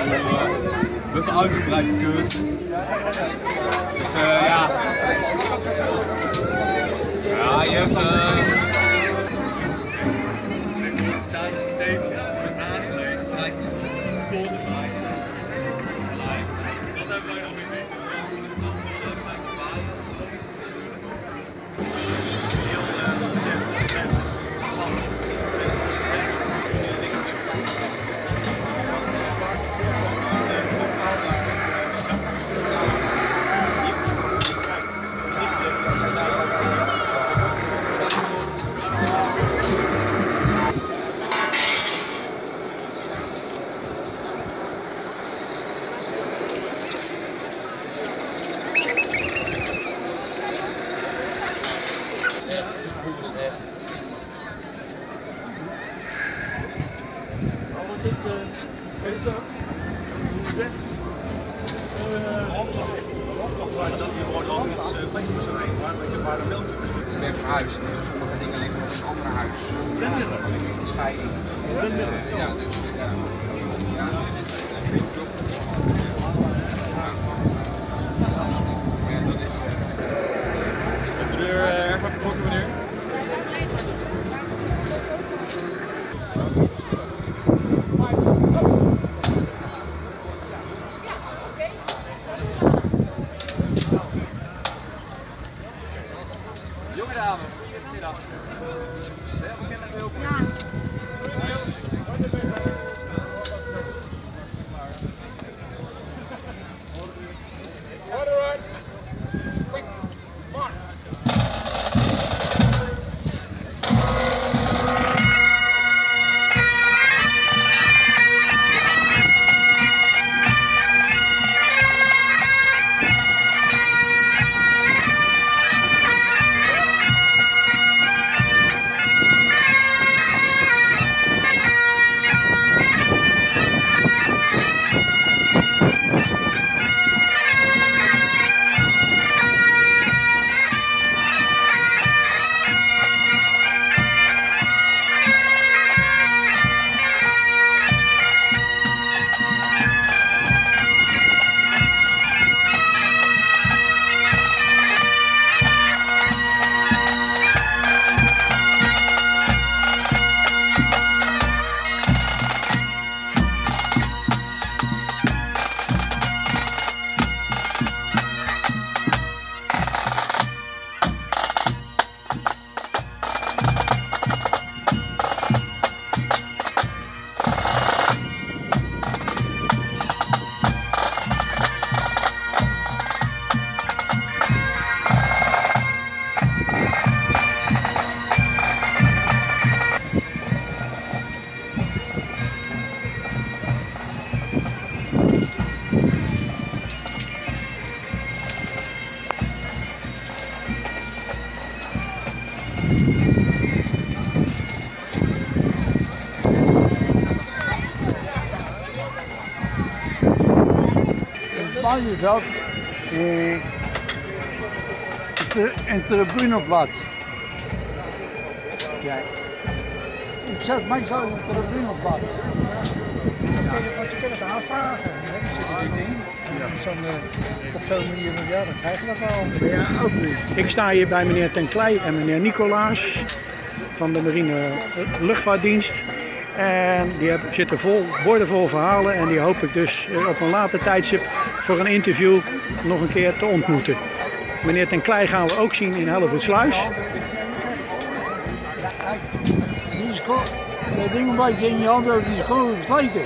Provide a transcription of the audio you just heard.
best wel uitgebreide cursus. Dus ja. Ja, je hebt systemen met aangelezen, gelijk tonnen bij. Dat hebben wij nog weer niet. Dus dan is het nog wel bij de basis gelezen. Ik ben verhuisd, dus sommige dingen liggen op een ander huis. Een scheiding. Ja, dus ja. Dat is. Heb je de deur erg wat betrokken, meneer? Jonge dame, goedemiddag. Ben je bekend met welkom? Ja. Malieveld, een tribuneplaats. Ja. Ik zet meestal een tribuneplaats. Want je kunt het aanvragen. Dan zit je dit in. Ja. Dus dan, op zo'n manier, ja, dan krijg je dat wel. Ja, ook niet. Ik sta hier bij meneer Ten Klei en meneer Nicolaas van de Marine Luchtvaartdienst. En die zitten vol, borden vol verhalen en die hoop ik dus op een later tijdstip voor een interview nog een keer te ontmoeten. Meneer Ten Klei gaan we ook zien in Hellevoetsluis. Die is gewoon, dat ding een beetje in je handen, die is gewoon versleten.